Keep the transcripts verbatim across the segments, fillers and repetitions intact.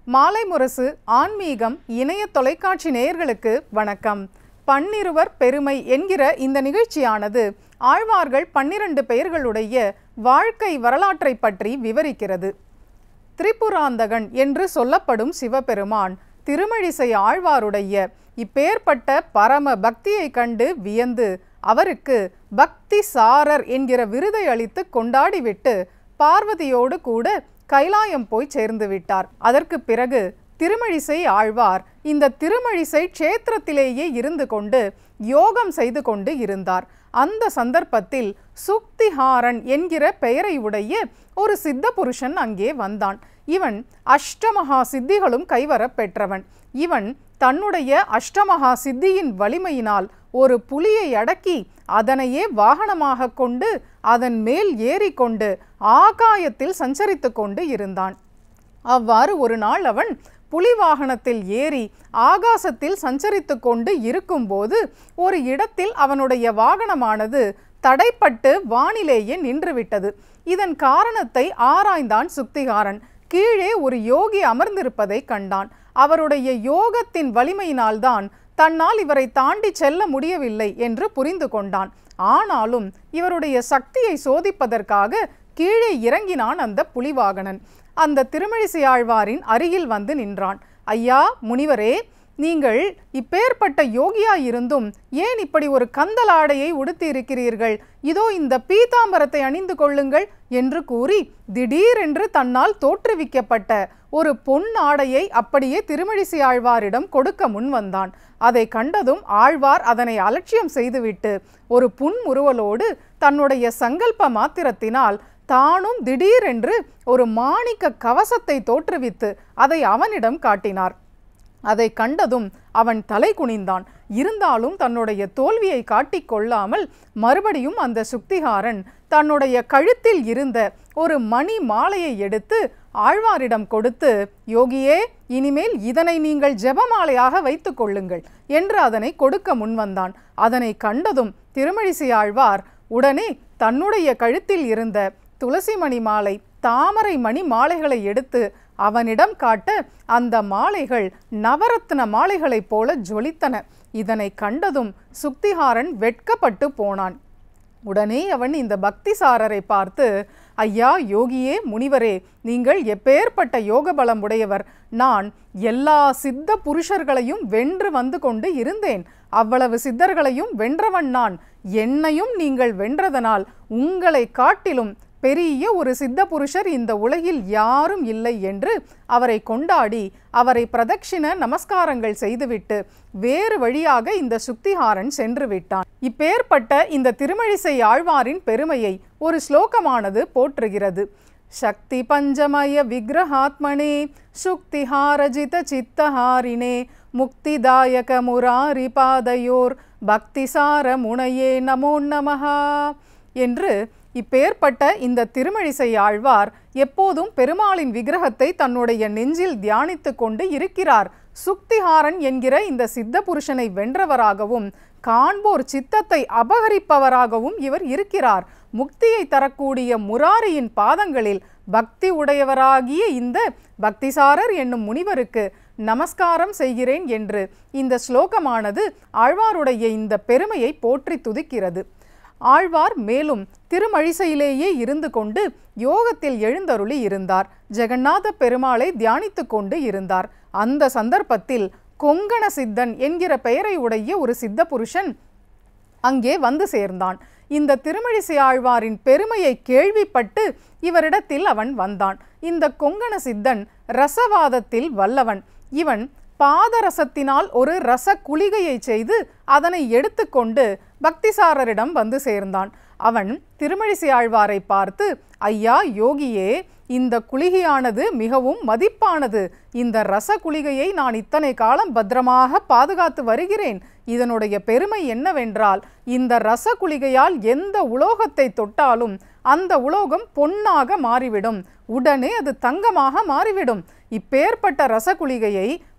மாலைமுரசு ஆன்மீகம் இணைய தொலைக்காட்சி நேயர்களுக்கு வணக்கம். பன்னிருவர் பெருமை என்கிற இந்த நிகழ்ச்சியானது ஆழ்வார்கள் பன்னிரண்டு பெயர்களுடைய வாழ்க்கை வரலாற்றை பற்றி விவரிக்கிறது. திரிபுராந்தகன் என்று சொல்லப்படும் சிவபெருமான் திருமழிசை ஆழ்வாருடைய இப்பேற்பட்ட பரம பக்தியை கண்டு வியந்து அவருக்கு பக்தி சாரர் என்கிற விருதை அளித்து கொண்டாடிவிட்டு பார்வதியோடு கூட கைலாயம் போய் சேர்ந்து விட்டார். அதற்கு பிறகு திருமழிசை ஆழ்வார் இந்த திருமழிசை க்ஷேத்திரத்திலேயே இருந்து கொண்டு யோகம் செய்து கொண்டு இருந்தார். அந்த சந்தர்ப்பத்தில் சுக்திஹாரன் என்கிற பெயரை உடைய ஒரு சித்த புருஷன் அங்கே வந்தான். இவன் அஷ்டமகா சித்திகளும் கைவர பெற்றவன். இவன் தன்னுடைய அஷ்டமகா சித்தியின் வலிமையினால் ஒரு புலியை அடக்கி அதனையே வாகனமாக கொண்டு அதன் மேல் ஏறிக்கொண்டு ஆகாயத்தில் சஞ்சரித்து கொண்டு இருந்தான். அவ்வாறு ஒரு நாள் அவன் புலி வாகனத்தில் ஏறி ஆகாசத்தில் சஞ்சரித்து கொண்டு இருக்கும்போது ஒரு இடத்தில் அவனுடைய வாகனமானது தடைப்பட்டு வானிலேயே நின்றுவிட்டது. இதன் காரணத்தை ஆராய்ந்தான் சுக்திகாரன். கீழே ஒரு யோகி அமர்ந்திருப்பதை கண்டான். அவருடைய யோகத்தின் வலிமையினால்தான் தன்னால் இவரை தாண்டி செல்ல முடியவில்லை என்று புரிந்து கொண்டான். ஆனாலும் இவருடைய சக்தியை சோதிப்பதற்காக கீழே இறங்கினான் அந்த புலிவாகனன். அந்த திருமழிசை ஆழ்வாரின் அருகில் வந்து நின்றான். ஐயா முனிவரே, நீங்கள் இப்பேற்பட்ட யோகியாயிருந்தும் ஏன் இப்படி ஒரு கந்தல் ஆடையை உடுத்தி இருக்கிறீர்கள்? இதோ இந்த பீதாம்பரத்தை அணிந்து கொள்ளுங்கள் என்று கூறி திடீரென்று தன்னால் தோற்றுவிக்கப்பட்ட ஒரு பொன் ஆடையை அப்படியே திருமழிசை ஆழ்வாரிடம் கொடுக்க முன் வந்தான். அதை கண்டதும் ஆழ்வார் அதனை அலட்சியம் செய்துவிட்டு ஒரு புன்முறுவலோடு தன்னுடைய சங்கல்ப மாத்திரத்தினால் தானும் திடீரென்று ஒரு மாணிக்க கவசத்தை தோற்றுவித்து அதை அவனிடம் காட்டினார். அதை கண்டதும் அவன் தலை குனிந்தான். இருந்தாலும் தன்னுடைய தோல்வியை காட்டிக்கொள்ளாமல் மறுபடியும் அந்த சுக்திகாரன் தன்னுடைய கழுத்தில் இருந்த ஒரு மணி மாலையை எடுத்து ஆழ்வாரிடம் கொடுத்து, யோகியே, இனிமேல் இதனை நீங்கள் ஜெபமாலையாக வைத்து கொள்ளுங்கள் என்று அதனை கொடுக்க முன்வந்தான். அதனை கண்டதும் திருமழிசை ஆழ்வார் உடனே தன்னுடைய கழுத்தில் இருந்த துளசி மணி மாலை, தாமரை மணி மாலைகளை எடுத்து அவனிடம் காட்ட அந்த மாலைகள் நவரத்ன மாலைகளைப் போல ஜொலித்தன. இதனை கண்டதும் சுக்திஹாரன் வெட்கப்பட்டு போனான். உடனே அவன் இந்த பக்திசாரரை பார்த்து, ஐயா யோகியே, முனிவரே, நீங்கள் எப்பேற்பட்ட யோக பலம் உடையவர். நான் எல்லா சித்த புருஷர்களையும் வென்று வந்து கொண்டு இருந்தேன். அவ்வளவு சித்தர்களையும் வென்றவன் நான். என்னையும் நீங்கள் வென்றதனால் உங்களை காட்டிலும் பெரிய ஒரு சித்த புருஷர் இந்த உலகில் யாரும் இல்லை என்று அவரை கொண்டாடி அவரை பிரதட்சிண நமஸ்காரங்கள் செய்துவிட்டு வேறு வழியாக இந்த சுக்திஹாரன் சென்று விட்டான். இப்பேற்பட்ட இந்த திருமழிசை ஆழ்வாரின் பெருமையை ஒரு ஸ்லோகமானது போற்றுகிறது. சக்தி பஞ்சமய விக்கிரஹாத்மனே சுக்திஹாரஜித சித்தஹாரினே முக்திதாயக முராரி பாதையோர் பக்திசார முனையே நமோ நமஹா என்று இப்பேற்பட்ட இந்த திருமழிசை ஆழ்வார் எப்போதும் பெருமாளின் விக்கிரகத்தை தன்னுடைய நெஞ்சில் தியானித்து கொண்டு இருக்கிறார். சுக்திஹாரன் என்கிற இந்த சித்த புருஷனை வென்றவராகவும் காண்போர் சித்தத்தை அபகரிப்பவராகவும் இவர் இருக்கிறார். முக்தியை தரக்கூடிய முராரியின் பாதங்களில் பக்தி உடையவராகிய இந்த பக்திசாரர் என்னும் முனிவருக்கு நமஸ்காரம் செய்கிறேன் என்று இந்த ஸ்லோகமானது ஆழ்வாருடைய இந்த பெருமையை போற்றி துதிக்கிறது. ஆழ்வார் மேலும் திருமழிசையிலேயே இருந்து கொண்டு யோகத்தில் எழுந்தருளி இருந்தார். ஜெகநாத பெருமாளை தியானித்து கொண்டு இருந்தார். அந்த சந்தர்ப்பத்தில் கொங்கண சித்தன் என்கிற பெயரை உடைய ஒரு சித்த புருஷன் அங்கே வந்து சேர்ந்தான். இந்த திருமழிசை ஆழ்வாரின் பெருமையை கேள்விப்பட்டு இவரிடத்தில் அவன் வந்தான். இந்த கொங்கண சித்தன் ரசவாதத்தில் வல்லவன். இவன் பாதரசத்தினால் ஒரு ரச குளிகையை செய்து அதனை எடுத்துக்கொண்டு பக்திசாரரிடம் வந்து சேர்ந்தான். அவன் திருமழிசை ஆழ்வாரை பார்த்து, ஐயா யோகியே, இந்த குளிகையானது மிகவும் மதிப்பானது. இந்த ரச குளிகையை நான் இத்தனை காலம் பத்திரமாக பாதுகாத்து வருகிறேன். இதனுடைய பெருமை என்னவென்றால், இந்த ரச குளிகையால் எந்த உலோகத்தை தொட்டாலும் அந்த உலோகம் பொன்னாக மாறிவிடும். உடனே அது தங்கமாக மாறிவிடும். இப்பேற்பட்ட ரசகுளிகையை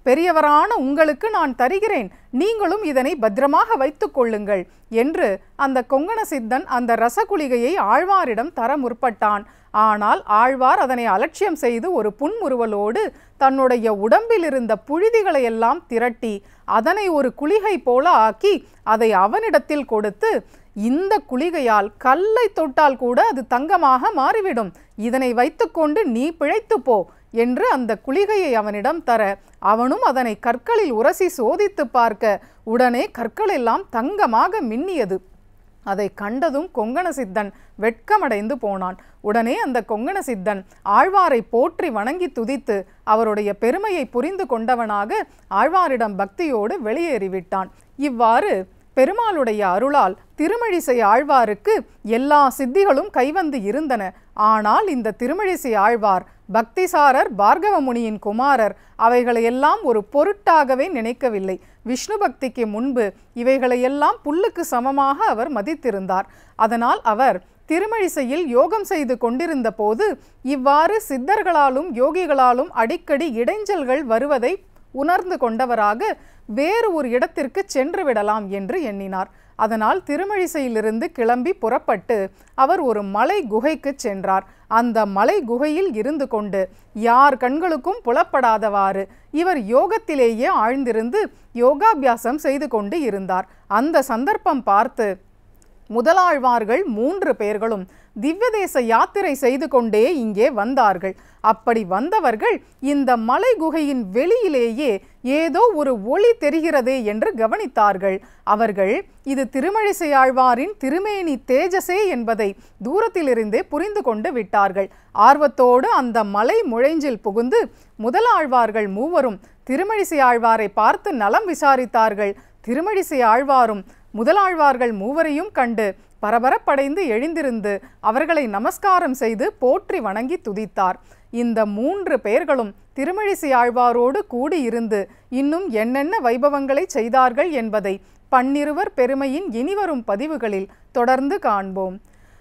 பெரியவரான உங்களுக்கு நான் தருகிறேன், நீங்களும் இதனை பத்திரமாக வைத்துக் கொள்ளுங்கள் என்று அந்த கொங்கண சித்தன் அந்த ரசகுளிகையை ஆழ்வாரிடம் தர முற்பட்டான். ஆனால் ஆழ்வார் அதனை அலட்சியம் செய்து ஒரு புன்முறுவலோடு தன்னுடைய உடம்பில் இருந்த புழுதிகளை எல்லாம் திரட்டி அதனை ஒரு குளிகை போல ஆக்கி அதை அவனிடத்தில் கொடுத்து, இந்த குளிகையால் கல்லை தொட்டால் கூட அது தங்கமாக மாறிவிடும், இதனை வைத்துக்கொண்டு நீ பிழைத்து போ என்று அந்த குளிகையை அவனிடம் தர, அவனும் அதனை கற்களில் உரசி சோதித்து பார்க்க உடனே கற்கள் எல்லாம் தங்கமாக மின்னியது. அதை கண்டதும் கொங்கண சித்தன் வெட்கமடைந்து போனான். உடனே அந்த கொங்கண சித்தன் ஆழ்வாரை போற்றி வணங்கி துதித்து அவருடைய பெருமையை புரிந்து கொண்டவனாக ஆழ்வாரிடம் பக்தியோடு வெளியேறிவிட்டான். இவ்வாறு பெருமாளுடைய அருளால் திருமழிசை ஆழ்வாருக்கு எல்லா சித்திகளும் கைவந்து இருந்தன. ஆனால் இந்த திருமழிசை ஆழ்வார் பக்திசாரர், பார்கவ முனியின் குமாரர், அவைகளையெல்லாம் ஒரு பொருட்டாகவே நினைக்கவில்லை. விஷ்ணு பக்திக்கு முன்பு இவைகளையெல்லாம் புல்லுக்கு சமமாக அவர் மதித்திருந்தார். அதனால் அவர் திருமழிசையில் யோகம் செய்து கொண்டிருந்த போது இவ்வாறு சித்தர்களாலும் யோகிகளாலும் அடிக்கடி இடைஞ்சல்கள் வருவதை உணர்ந்து கொண்டவராக வேறு ஒரு இடத்திற்கு சென்று விடலாம் என்று எண்ணினார். அதனால் திருமழிசையிலிருந்து கிளம்பி புறப்பட்டு அவர் ஒரு மலை குகைக்கு சென்றார். அந்த மலை குகையில் இருந்து கொண்டு யார் கண்களுக்கும் புலப்படாதவாறு இவர் யோகத்திலேயே ஆழ்ந்திருந்து யோகாபியாசம் செய்து கொண்டு இருந்தார். அந்த சந்தர்ப்பம் பார்த்து முதலாழ்வார்கள் மூன்று பேர்களும் திவ்யதேச யாத்திரை செய்து கொண்டே இங்கே வந்தார்கள். அப்படி வந்தவர்கள் இந்த மலை குகையின் வெளியிலேயே ஏதோ ஒரு ஒளி தெரிகிறதே என்று கவனித்தார்கள். அவர்கள் இது திருமழிசை ஆழ்வாரின் திருமேனி தேஜசே என்பதை தூரத்திலிருந்தே புரிந்து கொண்டு விட்டார்கள். ஆர்வத்தோடு அந்த மலை முழைஞ்சில் புகுந்து முதலாழ்வார்கள் மூவரும் திருமழிசை ஆழ்வாரை பார்த்து நலம் விசாரித்தார்கள். திருமழிசை ஆழ்வாரும் முதலாழ்வார்கள் மூவரையும் கண்டு பரபரப்படைந்து எழுந்திருந்து அவர்களை நமஸ்காரம் செய்து போற்றி வணங்கி துதித்தார். இந்த மூன்று பேர்களும் திருமழிசை ஆழ்வாரோடு கூடியிருந்து இன்னும் என்னென்ன வைபவங்களை செய்தார்கள் என்பதை பன்னிருவர் பெருமையின் இனிவரும் பதிவுகளில் தொடர்ந்து காண்போம்.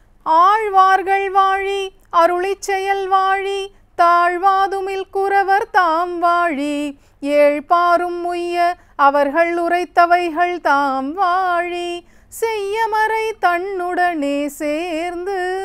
ஆழ்வார்கள் வாழி, அருளிச் செயல் வாழி, தாழ்வாதுமில் குறவர் தாம் வாழி, ஏழ்பாரும் முய்ய அவர்கள் உரைத்தவைகள் தாம் வாழி, செய்யமறை தன்னுடனே சேர்ந்து